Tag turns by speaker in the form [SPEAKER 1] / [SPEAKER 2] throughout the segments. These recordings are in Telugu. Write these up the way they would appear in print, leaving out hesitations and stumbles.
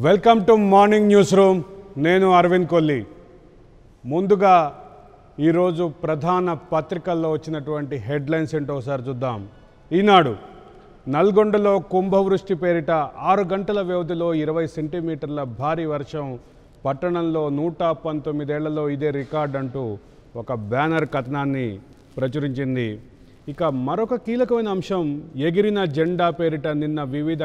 [SPEAKER 1] Welcome to morning news room. నేను అరవింద్ కొల్లి. ముందుగా ఈరోజు ప్రధాన పత్రికల్లో వచ్చినటువంటి హెడ్లైన్స్ ఏంటో ఒకసారి చూద్దాం. ఈనాడు నల్గొండలో కుంభవృష్టి పేరిట 6 గంటల వ్యవధిలో 20 సెంటీమీటర్ల భారీ వర్షం, పట్టణంలో 119 ఏళ్లలో ఇదే రికార్డ్ అంటూ ఒక బ్యానర్ కథనాన్ని ప్రచురించింది. ఇక మరొక కీలకమైన అంశం, ఎగిరిన జెండా పేరిట నిన్న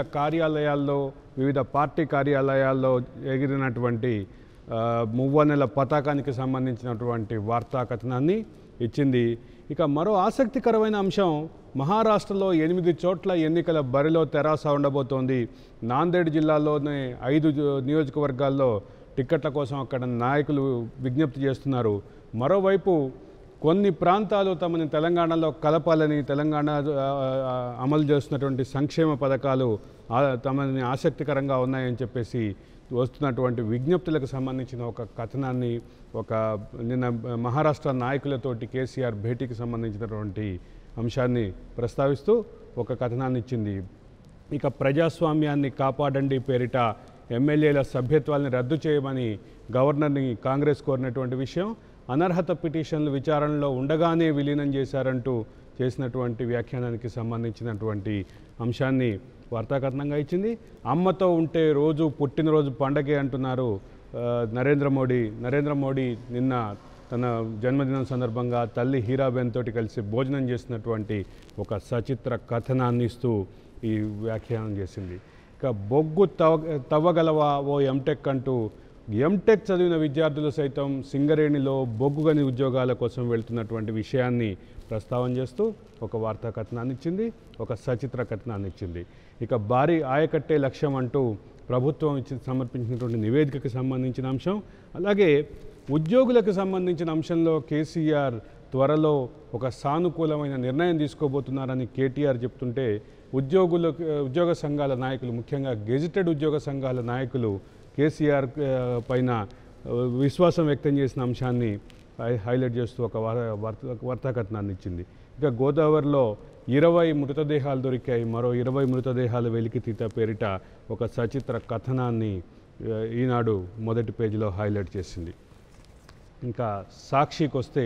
[SPEAKER 1] వివిధ పార్టీ కార్యాలయాల్లో ఎగిరినటువంటి మువ్వనెల పతాకానికి సంబంధించినటువంటి వార్తా కథనాన్ని ఇచ్చింది. ఇక మరో ఆసక్తికరమైన అంశం, మహారాష్ట్రలో 8 చోట్ల ఎన్నికల బరిలో తెరాస ఉండబోతోంది. నాందేడ్ జిల్లాలోనే 5 నియోజకవర్గాల్లో టిక్కెట్ల కోసం అక్కడ నాయకులు విజ్ఞప్తి చేస్తున్నారు. మరోవైపు కొన్ని ప్రాంతాలు తమని తెలంగాణలో కలపాలని, తెలంగాణ అమలు చేస్తున్నటువంటి సంక్షేమ పథకాలు తమని ఆసక్తికరంగా ఉన్నాయని చెప్పేసి వస్తున్నటువంటి విజ్ఞప్తులకు సంబంధించిన ఒక కథనాన్ని, నిన్న మహారాష్ట్ర నాయకులతోటి కేసీఆర్ భేటీకి సంబంధించినటువంటి అంశాన్ని ప్రస్తావిస్తూ ఒక కథనాన్ని ఇచ్చింది. ఇక ప్రజాస్వామ్యాన్ని కాపాడండి పేరిట ఎమ్మెల్యేల సభ్యత్వాన్ని రద్దు చేయమని గవర్నర్ని కాంగ్రెస్ కోరినటువంటి విషయం, అనర్హత పిటిషన్లు విచారణలో ఉండగానే విలీనం చేశారంటూ చేసినటువంటి వ్యాఖ్యానానికి సంబంధించినటువంటి అంశాన్ని వార్తాకథనంగా ఇచ్చింది. అమ్మతో ఉంటే రోజు పుట్టినరోజు పండగే అంటున్నారు నరేంద్ర మోడీ నిన్న తన జన్మదినం సందర్భంగా తల్లి హీరాబెన్ తోటి కలిసి భోజనం చేసినటువంటి ఒక సచిత్ర కథనాన్ని ఇస్తూ ఈ వ్యాఖ్యానం చేసింది. ఇక బొగ్గు తవ్వగలవా ఓ ఎంటెక్ అంటూ ఎంటెక్ చదివిన విద్యార్థులు సైతం సింగరేణిలో బొగ్గు గని ఉద్యోగాల కోసం వెళ్తున్నటువంటి విషయాన్ని ప్రస్తావన చేస్తూ ఒక వార్తా కథనాన్ని ఇచ్చింది, ఒక సచిత్ర కథనాన్ని ఇచ్చింది. ఇక భారీ ఆయకట్టే లక్ష్యం అంటూ ప్రభుత్వం సమర్పించినటువంటి నివేదికకు సంబంధించిన అంశం, అలాగే ఉద్యోగులకు సంబంధించిన అంశంలో కేసీఆర్ త్వరలో సానుకూలమైన నిర్ణయం తీసుకోబోతున్నారని కేటీఆర్ చెప్తుంటే, ఉద్యోగ సంఘాల నాయకులు, ముఖ్యంగా గెజిటెడ్ ఉద్యోగ సంఘాల నాయకులు కేసీఆర్ పైన విశ్వాసం వ్యక్తం చేసిన అంశాన్ని హైలైట్ చేస్తూ ఒక వార్తాకథనాన్ని ఇచ్చింది. ఇక గోదావరిలో 20 మృతదేహాలు దొరికాయి, మరో 20 మృతదేహాలు వెలికితీత పేరిట ఒక సచిత్ర కథనాన్ని ఈనాడు మొదటి పేజీలో హైలైట్ చేసింది. ఇంకా సాక్షికి వస్తే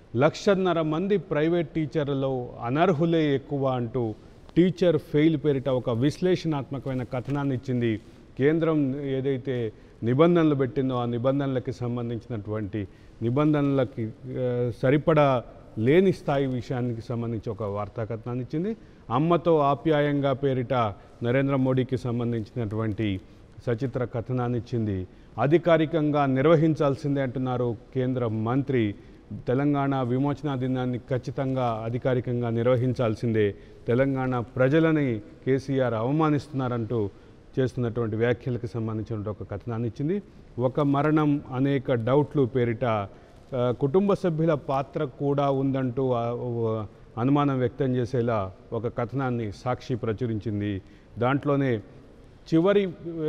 [SPEAKER 1] 1.5 మంది ప్రైవేట్ టీచర్లలో అనర్హులే ఎక్కువ అంటూ టీచర్ ఫెయిల్ పేరిట ఒక విశ్లేషణాత్మకమైన కథనాన్ని ఇచ్చింది. కేంద్రం ఏదైతే నిబంధనలు పెట్టిందో ఆ నిబంధనలకి సంబంధించినటువంటి నిబంధనలకి సరిపడా లేని స్థాయి విషయానికి సంబంధించి ఒక వార్తా కథనాన్ని ఇచ్చింది. అమ్మతో ఆప్యాయంగా పేరిట నరేంద్ర మోడీకి సంబంధించినటువంటి సచిత్ర కథనాన్ని ఇచ్చింది. అధికారికంగా నిర్వహించాల్సిందే అంటున్నారు కేంద్ర మంత్రి. తెలంగాణ విమోచన దినాన్ని ఖచ్చితంగా అధికారికంగా నిర్వహించాల్సిందే, తెలంగాణ ప్రజలని కేసీఆర్ అవమానిస్తున్నారంటూ చేస్తున్నటువంటి వ్యాఖ్యలకు సంబంధించిన ఒక కథనాన్ని ఇచ్చింది. ఒక మరణం అనేక డౌట్లు పేరిట కుటుంబ సభ్యుల పాత్ర కూడా ఉందంటూ అనుమానం వ్యక్తం చేసేలా ఒక కథనాన్ని సాక్షి ప్రచురించింది. దాంట్లోనే చివరి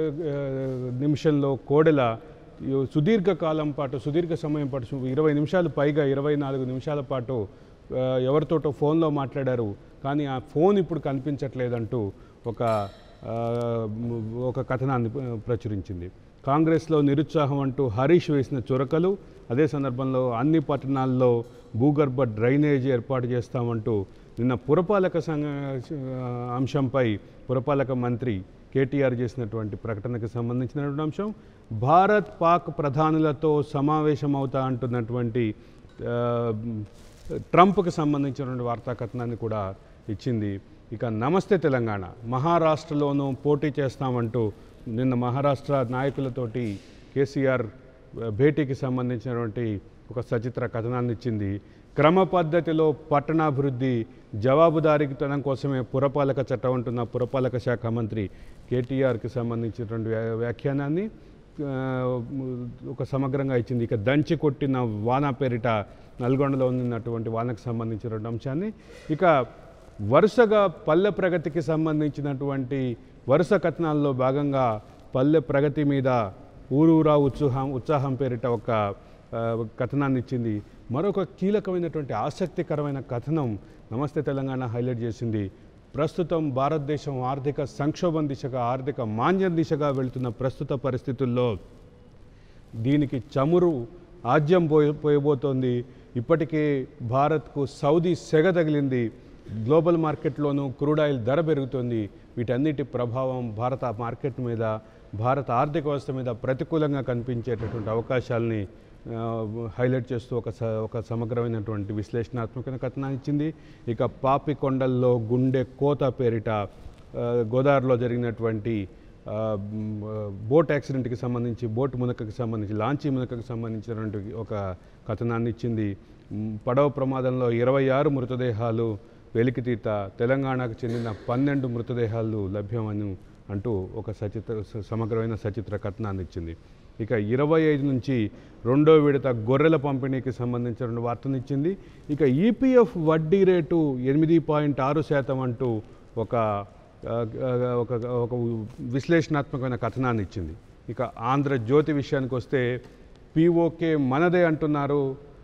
[SPEAKER 1] నిమిషంలో కోడెల సుదీర్ఘ సమయం పాటు 20 నిమిషాలు పైగా 24 నిమిషాల పాటు ఎవరితోటో ఫోన్లో మాట్లాడారు, కానీ ఆ ఫోన్ ఇప్పుడు కనిపించట్లేదంటూ ఒక కథనాన్ని ప్రచురించింది. కాంగ్రెస్లో నిరుత్సాహం అంటూ హరీష్ వేసిన చురకలు, అదే సందర్భంలో అన్ని పట్టణాల్లో భూగర్భ డ్రైనేజీ ఏర్పాటు చేస్తామంటూ నిన్న పురపాలక అంశంపై పురపాలక మంత్రి కేటీఆర్ చేసినటువంటి ప్రకటనకు సంబంధించినటువంటి అంశం, భారత్ పాక్ ప్రధానులతో సమావేశమవుతా అంటున్నటువంటి ట్రంప్కి సంబంధించినటువంటి వార్తా కథనాన్ని కూడా ఇచ్చింది. ఇక నమస్తే తెలంగాణ, మహారాష్ట్రలోనూ పోటీ చేస్తామంటూ నిన్న మహారాష్ట్ర నాయకులతోటి కేసీఆర్ భేటీకి సంబంధించినటువంటి ఒక సచిత్ర కథనాన్ని ఇచ్చింది. క్రమ పద్ధతిలో పట్టణాభివృద్ధి, జవాబుదారీతనం కోసమే పురపాలక చట్టం అంటున్న పురపాలక శాఖ మంత్రి కేటీఆర్కి సంబంధించినటువంటి వ్యాఖ్యానాన్ని ఒక సమగ్రంగా ఇచ్చింది. ఇక దంచి కొట్టిన వాన పేరిట నల్గొండలో ఉన్నటువంటి వానకు సంబంధించినటువంటి అంశాన్ని, ఇక వరుసగా పల్లె ప్రగతికి సంబంధించినటువంటి వరుస కథనాల్లో భాగంగా పల్లె ప్రగతి మీద ఊరూరా ఉత్సాహం పేరిట ఒక కథనాన్ని ఇచ్చింది. మరొక కీలకమైనటువంటి ఆసక్తికరమైన కథనం నమస్తే తెలంగాణ హైలైట్ చేసింది. ప్రస్తుతం భారతదేశం ఆర్థిక సంక్షోభం దిశగా, ఆర్థిక మాంద్యం దిశగా వెళ్తున్న ప్రస్తుత పరిస్థితుల్లో దీనికి చమురు ఆజ్యం పోయబోతోంది. ఇప్పటికే భారత్కు సౌదీ సెగ తగిలింది. గ్లోబల్ మార్కెట్లోనూ క్రూడ్ ఆయిల్ ధర పెరుగుతుంది. వీటన్నిటి ప్రభావం భారత మార్కెట్ మీద, భారత ఆర్థిక వ్యవస్థ మీద ప్రతికూలంగా కనిపించేటటువంటి అవకాశాలని హైలైట్ చేస్తూ ఒక సమగ్రమైనటువంటి విశ్లేషణాత్మక కథనాన్ని ఇచ్చింది. ఇక పాపికొండల్లో గుండె కోత పేరిట గోదావరిలో జరిగినటువంటి బోట్ యాక్సిడెంట్కి సంబంధించి, బోట్ మునకకి సంబంధించి, లాంచీ మునకకి సంబంధించినటువంటి ఒక కథనాన్ని ఇచ్చింది. పడవ ప్రమాదంలో 26 మృతదేహాలు వెలికితీత, తెలంగాణకు చెందిన 12 మృతదేహాలు లభ్యమని అంటూ ఒక సమగ్రమైన సచిత్ర కథనాన్ని ఇచ్చింది. ఇక 25 నుంచి రెండో విడత గొర్రెల పంపిణీకి సంబంధించిన వార్తనిచ్చింది. ఇక ఈపీఎఫ్ వడ్డీ రేటు 8.6% అంటూ ఒక విశ్లేషణాత్మకమైన కథనాన్ని ఇచ్చింది. ఇక ఆంధ్రజ్యోతి విషయానికి వస్తే పీఓకే మనదే అంటున్నారు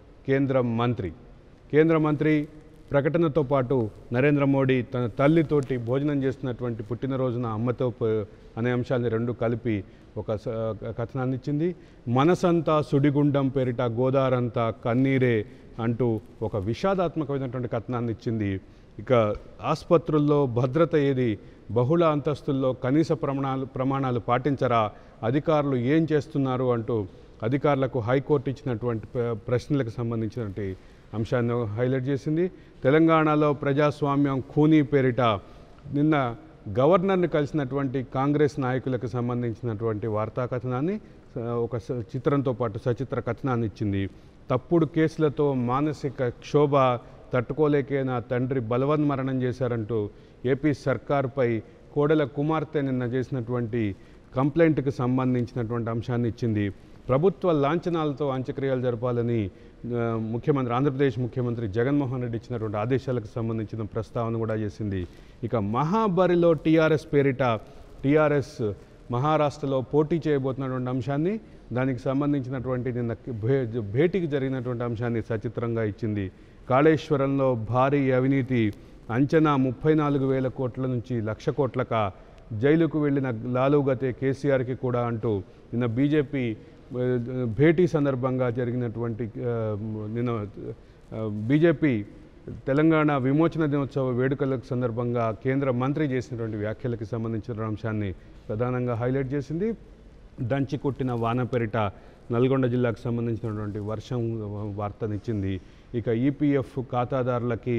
[SPEAKER 1] కేంద్ర మంత్రి ప్రకటనతో పాటు నరేంద్ర మోడీ తన తల్లితోటి భోజనం చేస్తున్నటువంటి పుట్టినరోజున అమ్మతో అనే అంశాన్ని రెండు కలిపి ఒక కథనాన్ని ఇచ్చింది. మనసంతా సుడిగుండం పేరిట గోదావరంతా కన్నీరే అంటూ ఒక విషాదాత్మకమైనటువంటి కథనాన్ని ఇచ్చింది. ఇక ఆసుపత్రుల్లో భద్రత ఏది, బహుళ అంతస్తుల్లో కనీస ప్రమాణాలు పాటించరా, అధికారులు ఏం చేస్తున్నారు అంటూ అధికారులకు హైకోర్టు ఇచ్చినటువంటి ప్రశ్నలకు సంబంధించినటువంటి అంశాన్ని హైలైట్ చేసింది. తెలంగాణలో ప్రజాస్వామ్యం ఖూనీ పేరిట నిన్న గవర్నర్ని కలిసినటువంటి కాంగ్రెస్ నాయకులకు సంబంధించినటువంటి వార్తా కథనాన్ని ఒక చిత్రంతో పాటు సచిత్ర కథనాన్ని ఇచ్చింది. తప్పుడు కేసులతో మానసిక క్షోభ తట్టుకోలేకే నా తండ్రి బలవన్మరణం చేశారంటూ ఏపీ సర్కార్పై కోడెల కుమార్తె నిన్న చేసినటువంటి కంప్లైంట్కి సంబంధించినటువంటి అంశాన్ని ఇచ్చింది. ప్రభుత్వ లాంఛనాలతో అంత్యక్రియలు జరపాలని ఆంధ్రప్రదేశ్ ముఖ్యమంత్రి జగన్మోహన్ రెడ్డి ఇచ్చినటువంటి ఆదేశాలకు సంబంధించిన ప్రస్తావన కూడా చేసింది. ఇక మహాబరిలో టీఆర్ఎస్ పేరిట టీఆర్ఎస్ మహారాష్ట్రలో పోటీ చేయబోతున్నటువంటి అంశాన్ని, దానికి సంబంధించినటువంటి నిన్న భేటీకి జరిగినటువంటి అంశాన్ని సచిత్రంగా ఇచ్చింది. కాళేశ్వరంలో భారీ అవినీతి అంచనా 34,000 కోట్ల నుంచి 1,00,000 కోట్లక, జైలుకు వెళ్ళిన లాలుగతే కేసీఆర్కి కూడా అంటూ నిన్న బీజేపీ భేటీ సందర్భంగా జరిగినటువంటి నిన్న బీజేపీ తెలంగాణ విమోచన దినోత్సవ వేడుకలకు సందర్భంగా కేంద్ర మంత్రి చేసినటువంటి వ్యాఖ్యలకు సంబంధించిన అంశాన్ని ప్రధానంగా హైలైట్ చేసింది. దంచి కొట్టిన వాన పేరిట నల్గొండ జిల్లాకు సంబంధించినటువంటి వర్షం వార్తనిచ్చింది. ఇక ఈపీఎఫ్ ఖాతాదారులకి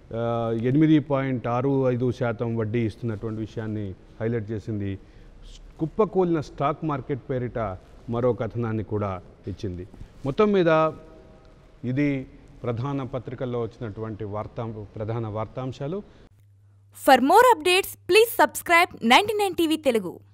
[SPEAKER 1] 8.65% వడ్డీ ఇస్తున్నటువంటి విషయాన్ని హైలైట్ చేసింది. కుప్పకూలిన స్టాక్ మార్కెట్ పేరిట మరో కథనాన్ని కూడా ఇచ్చింది. మొత్తం మీద ఇది ప్రధాన పత్రికల్లో వచ్చినటువంటి ప్రధాన వార్తాంశాలు.
[SPEAKER 2] For more updates please subscribe 99TV Telugu.